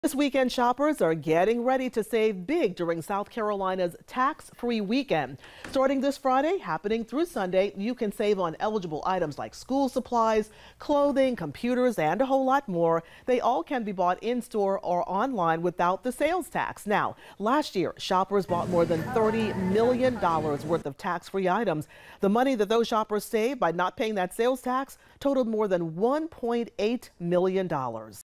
This weekend, shoppers are getting ready to save big during South Carolina's tax-free weekend. Starting this Friday, happening through Sunday, you can save on eligible items like school supplies, clothing, computers, and a whole lot more. They all can be bought in-store or online without the sales tax. Now, last year, shoppers bought more than $30 million worth of tax-free items. The money that those shoppers saved by not paying that sales tax totaled more than $1.8 million.